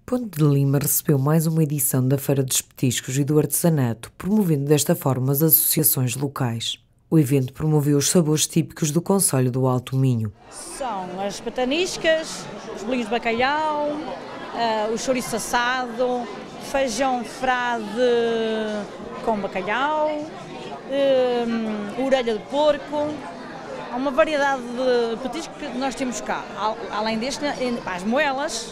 Ponte de Lima recebeu mais uma edição da Feira dos Petiscos e do Artesanato, promovendo desta forma as associações locais. O evento promoveu os sabores típicos do concelho do Alto Minho. São as pataniscas, os bolinhos de bacalhau, o chouriço assado, feijão frade com bacalhau, orelha de porco. Há uma variedade de petiscos que nós temos cá. Além deste, as moelas,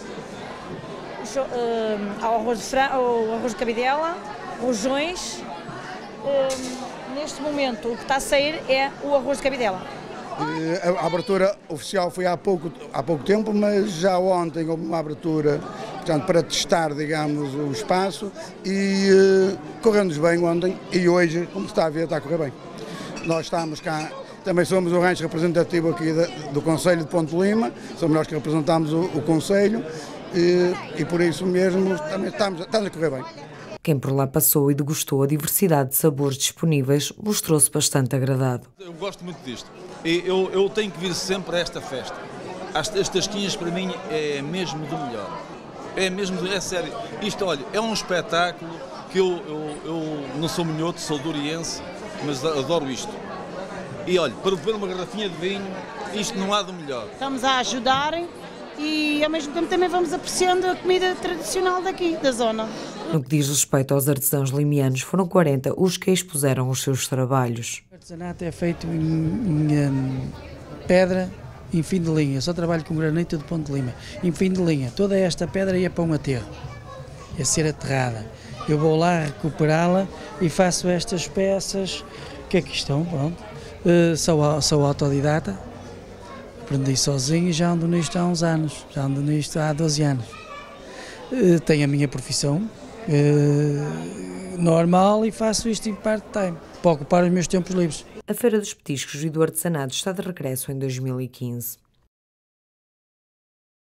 o arroz de cabidela, rojões. Neste momento o que está a sair é o arroz de cabidela. A abertura oficial foi há pouco tempo, mas já ontem houve uma abertura, portanto, para testar, digamos, o espaço e correu-nos bem ontem e hoje, como está a ver, está a correr bem. Nós estamos cá, também somos o rancho representativo aqui do Concelho de Ponte de Lima, somos nós que representamos o Concelho e por isso mesmo também estamos a correr bem. Quem por lá passou e degustou a diversidade de sabores disponíveis mostrou-se bastante agradado. Eu gosto muito disto. Eu tenho que vir sempre a esta festa. As tasquinhas para mim é mesmo do melhor. É sério. Isto, olha, é um espetáculo que eu não sou minhoto, sou doriense, mas adoro isto. E olha, para beber uma garrafinha de vinho, isto não há do melhor. Estamos a ajudar e ao mesmo tempo também vamos apreciando a comida tradicional daqui, da zona. No que diz respeito aos artesãos limianos, foram 40 os que expuseram os seus trabalhos. O artesanato é feito em pedra em fim de linha, só trabalho com granito de Ponte de Lima. Em fim de linha, toda esta pedra ia para um aterro, ia ser aterrada. Eu vou lá recuperá-la e faço estas peças que aqui estão, pronto. Sou autodidata, aprendi sozinho e já ando nisto há uns anos, já ando nisto há 12 anos. Tenho a minha profissão normal e faço isto em part-time, para ocupar os meus tempos livres. A Feira dos Petiscos e do Artesanato está de regresso em 2015.